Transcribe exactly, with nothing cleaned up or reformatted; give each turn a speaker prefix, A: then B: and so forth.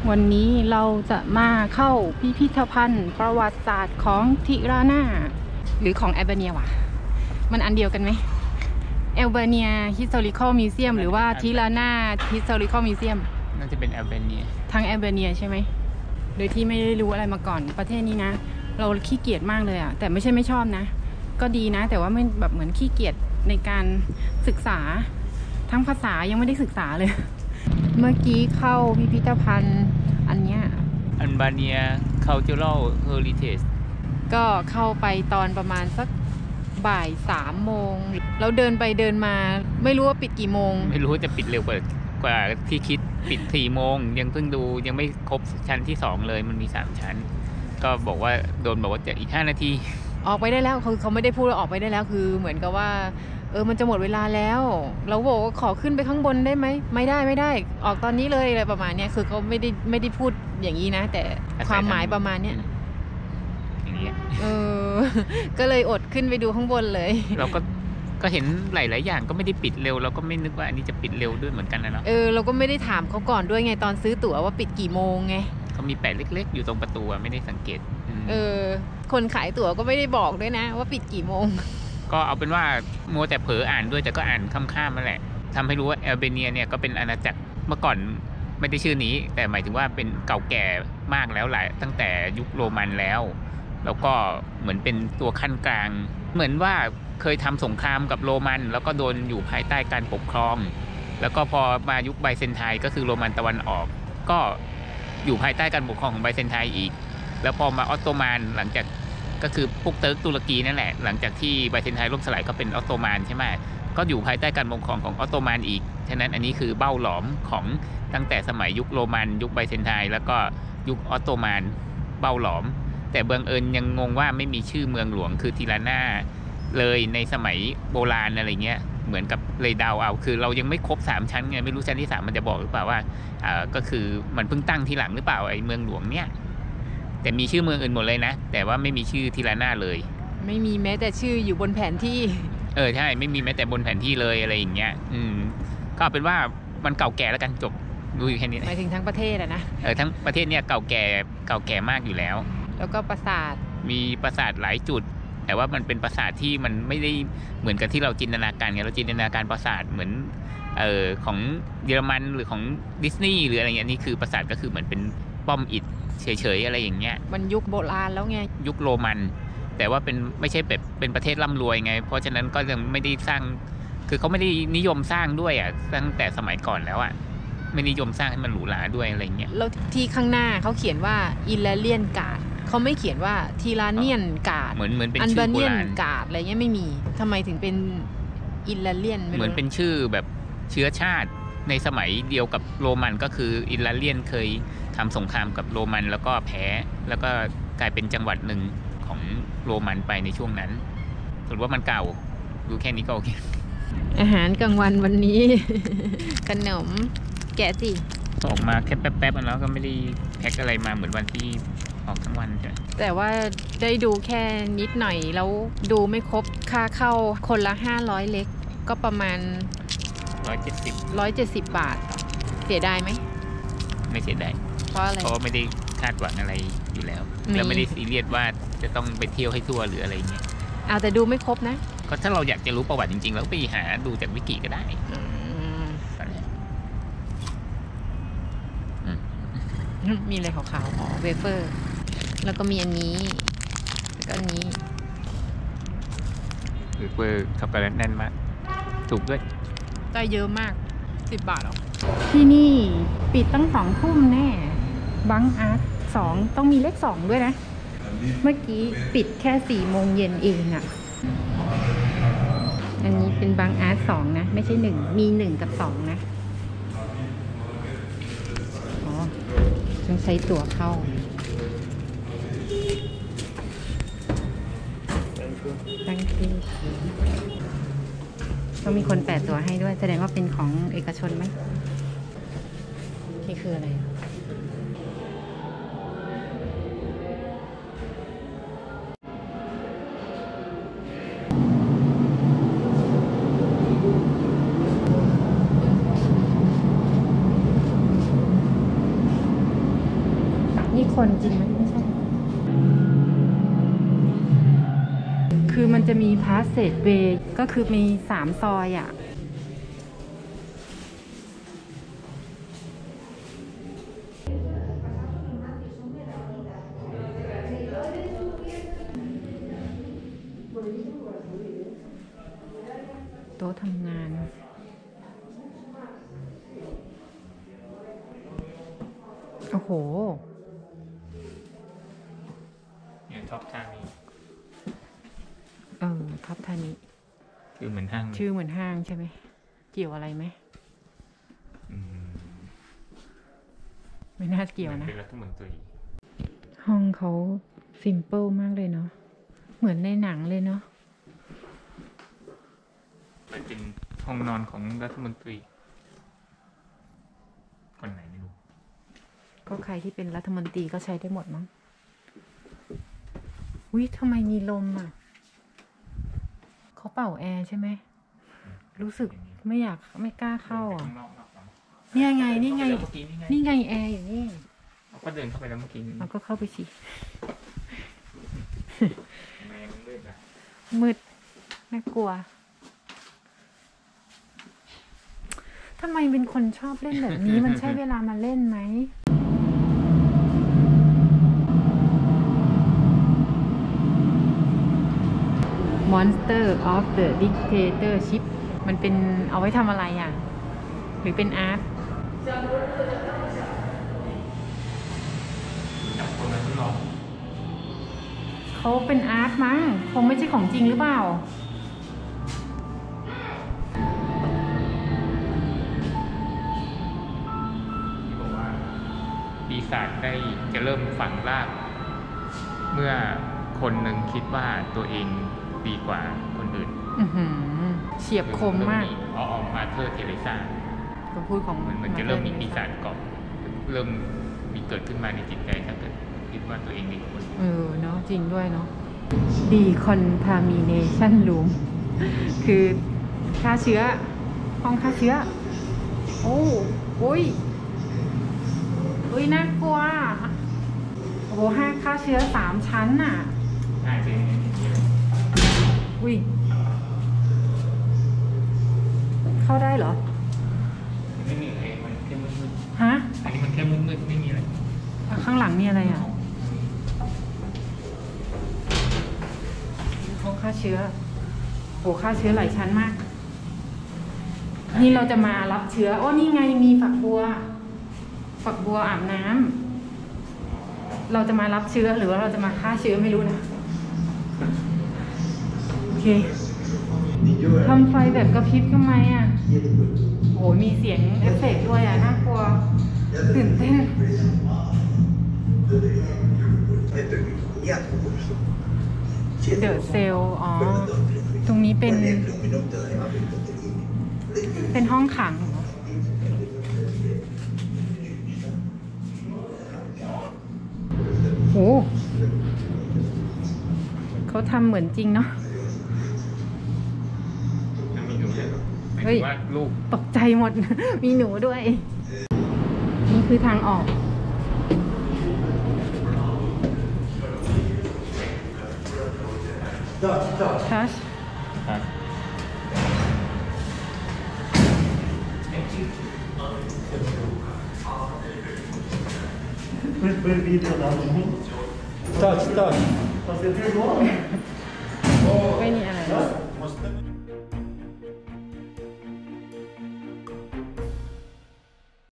A: วันนี้เราจะมาเข้าพิพิธภัณฑ์ประวัติศาสตร์ของทิรานาหรือของแอลเบเนียวะมันอันเดียวกันไหมแอลเบเนีย Historical Museum หรือว่าทิรานา Historical Museum
B: น่าจะเป็นแอลเบเนีย
A: ทางแอลเบเนียใช่ไหมโดยที่ไม่ได้รู้อะไรมาก่อนประเทศนี้นะเราขี้เกียจมากเลยอะแต่ไม่ใช่ไม่ชอบนะก็ดีนะแต่ว่าไม่แบบเหมือนขี้เกียจในการศึกษาทั้งภาษายังไม่ได้ศึกษาเลยเมื่อกี้เข้าพิพิธภัณฑ์อันเนี้ย
B: อัลเบเนีย Cultural Heritage
A: ก็เข้าไปตอนประมาณสักบ่ายสามโมงแล้วเดินไปเดินมาไม่รู้ว่าปิดกี่โมง
B: ไม่รู้ว่าจะปิดเร็วกว่ากว่าที่คิดปิดสี่โมงยังเพิ่งดูยังไม่ครบชั้นที่สองเลยมันมีสามชั้นก็บอกว่าโดนบอกว่าจะอีกห้านาที
A: ออกไปได้แล้วคือเขาไม่ได้พูดว่าออกไปได้แล้วคือเหมือนกับว่าเออมันจะหมดเวลาแล้วเราบอกว่าขอขึ้นไปข้างบนได้ไหมไม่ได้ไม่ได้ออกตอนนี้เลยอะไรประมาณนี้คือเขาไม่ได้ไม่ได้พูดอย่างนี้นะแต่ความหมายประมาณเนี้ย
B: อย่างเงี้ย
A: เออก็เลยอดขึ้นไปดูข้างบนเลย
B: เราก็ก็เห็นหลายๆอย่างก็ไม่ได้ปิดเร็วเราก็ไม่นึกว่าอันนี้จะปิดเร็วด้วยเหมือนกันนะเนาะ
A: เออเราก็ไม่ได้ถามเขาก่อนด้วยไงตอนซื้อตั๋วว่าปิดกี่โมงไง
B: เขามีแปะเล็กๆอยู่ตรงประตูไม่ได้สังเกต
A: เออคนขายตั๋วก็ไม่ได้บอกด้วยนะว่าปิดกี่โมง
B: ก็เอาเป็นว่ามัวแต่เผลออ่านด้วยแต่ก็อ่านค่ำๆมาแหละทำให้รู้ว่าแอลเบเนียเนี่ยก็เป็นอาณาจักรเมื่อก่อนไม่ได้ชื่อนี้แต่หมายถึงว่าเป็นเก่าแก่มากแล้วหลายตั้งแต่ยุคโรมันแล้วแล้วก็เหมือนเป็นตัวขั้นกลางเหมือนว่าเคยทำสงครามกับโรมันแล้วก็โดนอยู่ภายใต้การปกครองแล้วก็พอมายุคไบเซนไทน์ก็คือโรมันตะวันออกก็อยู่ภายใต้การปกครองของไบเซนไทน์อีกแล้วพอมาออตโตมันหลังจากก็คือพวกเติร์กตุรกีนั่นแหละหลังจากที่ไบเซนไทน์ล่มสลายก็เป็นออตโตมันใช่ไหมก็อยู่ภายใต้การปกครองของออตโตมันอีกฉะนั้นอันนี้คือเบ้าหลอมของตั้งแต่สมัยยุคโรมันยุคไบเซนไทน์แล้วก็ยุคออตโตมันเบ้าหลอมแต่บังเอิญยังงงว่าไม่มีชื่อเมืองหลวงคือทิรานาเลยในสมัยโบราณอะไรเงี้ยเหมือนกับเลยเดาเอาคือเรายังไม่ครบสามชั้นไงไม่รู้ชั้นที่สามมันจะบอกหรือเปล่าว่าอ่าก็คือมันเพิ่งตั้งทีหลังหรือเปล่าไอ้เมืองหลวงเนี่ยแต่มีชื่อเมืองอื่นหมดเลยนะแต่ว่าไม่มีชื่อทิรานาเลย
A: ไม่มีแม้แต่ชื่ออยู่บนแผนที่
B: เออใช่ไม่มีแม้แต่บนแผนที่เลยอะไรอย่างเงี้ยอืมก็เป็นว่ามันเก่าแก่แล้วกันจบดูแค่นี้
A: หมายถึงทั้งประเทศอะนะ
B: เออทั้งประเทศเนี่ยเก่าแก่เก่าแก่มากอยู่แล้ว
A: แล้วก็ปราสาท
B: มีปราสาทหลายจุดแต่ว่ามันเป็นปราสาทที่มันไม่ได้เหมือนกับที่เราจินตนาการไงเราจินตนาการปราสาทเหมือนเอ่อของเยอรมันหรือของดิสนีย์หรืออะไรเงี้ยนี่คือปราสาทก็คือเหมือนเป็นป้อมอิฐเฉยๆอะไรอย่างเงี้ย
A: มันยุคโบราณแล้วไง
B: ยุคโรมันแต่ว่าเป็นไม่ใช่แบบเป็นประเทศร่ำรวยไงเพราะฉะนั้นก็ยังไม่ได้สร้างคือเขาไม่ได้นิยมสร้างด้วยอ่ะตั้งแต่สมัยก่อนแล้วอ่ะไม่นิยมสร้างให้มันหรูหราด้วยอะไรเงี้ย
A: แล้วที่ข้างหน้าเขาเขียนว่าอิลเลียนการ์ดเขาไม่เขียนว่าทีราเนียนการ์ด
B: เหมือนเหมือนเป็นชื่อโบราณ
A: การ์ดอะไรเงี้ยไม่มีทำไมถึงเป็นอิลเลียน
B: เหมือนเป็นชื่อแบบเชื้อชาติในสมัยเดียวกับโรมันก็คืออิลเลียนเคยทำสงครามกับโรมันแล้วก็แพ้แล้วก็กลายเป็นจังหวัดหนึ่งของโรมันไปในช่วงนั้นถือว่ามันเก่าดูแค่นี้ก็โอเค
A: อาหารกลางวันวันนี้ ขนมแกะสิ
B: ออกมาแค่แป๊บๆแล้วก็ไม่ได้แพ็คอะไรมาเหมือนวันที่ออกทั้งวันใช่
A: แต่ว่าได้ดูแค่นิดหน่อยแล้วดูไม่ครบค่าเข้าคนละห้าร้อยเล็กก็ประมาณ
B: หนึ่งร้อยเจ็ดสิบ
A: หนึ่งร้อยเจ็ดสิบบาทเสียดายไหม
B: ไม่เสียดาย
A: เพราะอะไร
B: เพราะไม่ได้คาดหวังอะไรอยู่แล้วแล้วไม่ได้ซีเรียสว่าจะต้องไปเที่ยวให้ทั่วหรืออะไรเงี้ย
A: เอาแต่ดูไม่ครบนะ
B: ก็ถ้าเราอยากจะรู้ประวัติจริงๆแล้วไปหาดูจากวิกิก็ได้
A: มีอะไรขาวๆอ๋อเวเฟอร์แล้วก็มีอันนี้แล้วก็อันนี้
B: เวเฟอร์ช็อกโกแลตแน่นมากถูกด้วย
A: ได้เยอะมากสิบบาทหรอที่นี่ปิดตั้งสองทุ่มแน่บังอาร์ตสองต้องมีเลขสองด้วยนะเมื่อกี้ปิดแค่สี่โมงเย็นเองอ่ะอันนี้เป็นบังอาร์ตสองนะไม่ใช่หนึ่งมีหนึ่งกับสองนะอ๋อต้องใช้ตั๋วเข้าตั้งที่ต้องมีคนแปะตั๋วให้ด้วยแสดงว่าเป็นของเอกชนไหมนี่คืออะไรคนจริงไหมไม่ใช่คือมันจะมีพาสเซจเวย์ก็คือมีสามซอยอ่ะโต๊ะทำงานโอ้โห
B: เนี่ยท็อปทางนี้
A: เออท็อปทางนี้
B: ชื่อเหมือนห้าง
A: ชื่อเหมือนห้างใช่ไหมเกี่ยวอะไรไหมไม่น่าเกี่ยวนะ
B: เป็นรัฐมนตรี
A: ห้องเขาซิมเปิลมากเลยเนาะเหมือนในหนังเลยเนาะ
B: มันเป็นห้องนอนของรัฐมนตรีคนไหนไม่รู้
A: ก็ใครที่เป็นรัฐมนตรีก็ใช้ได้หมดมั้งวิทำไมมีลมอ่ะเขาเป่าแอร์ใช่ไหมรู้สึกไม่อยากไม่กล้าเข้าอ่ะเนี่ยไงนี่ไงนี่ไงแอร์อยู่นี่
B: เราก็เดินเข้าไปแล้วเมื่อกี้
A: เราก็เข้าไปสิ
B: แมงมืดอ่ะ
A: มืดน่ากลัวทำไมเป็นคนชอบเล่นแบบนี้ มันใช่เวลามาเล่นไหม Monster of the Dictatorship มันเป็นเอาไว้ทำอะไรอ่ะหรือเป็นอาร์ตเขาเป็นอาร์ตมั้งคงไม่ใช่ของจริงหรือเปล่า
B: ปีศาจได้จะเริ่มฝังรากเมื่อคนหนึ่งคิดว่าตัวเองดีกว่าคนอื่น
A: เฉียบคมมาก
B: อ๋อมาเธอเทเรซ่า
A: คำพูดของ
B: มันจะเริ่มมีปีศาจเกาะเริ่มมีเกิดขึ้นมาในจิตใจถ้าเกิดคิดว่าตัวเองดีกว่าคน
A: เออเนาะจริงด้วยเนาะ Decontamination Room คือฆ่าเชื้อห้องฆ่าเชื้อโอ้โอ้ยอุ้ยน่ากลัวโอ้โหห้าฆ่าเชื้อสามชั้นน่ะ
B: ใช่จริง
A: อุ้ยเข้าได้เหรอ
B: ไม่มีอะไรมันแค่มืด
A: ๆฮะ
B: อันนี้มันแค่มืดๆไม่มีอะไร
A: ข้างหลังมีอะไรอ่ะห้องฆ่าเชื้อโอ้ฆ่าเชื้อหลายชั้นมากนี่เราจะมารับเชื้อโอ้นี่ไงมีฝักบัวฝักบัวอาบน้ำเราจะมารับเชื้อหรือว่าเราจะมาฆ่าเชื้อไม่รู้นะโอเคทำไฟแบบกระพริบทำไมอ่ะโอ้ยมีเสียงเอฟเฟกต์ด้วยอ่ะน่ากลัวตื่นเต้นเดอะเซลอ๋อตรงนี้เป็นเป็นห้องขังเหรอโหเขาทำเหมือนจริงเนาะ
B: มีหนูด้วย
A: เฮ้ย
B: ลูก
A: ตกใจหมด มีหนูด้วย นี่คือทางออกทัช
C: Touch, touch. Você perdoa?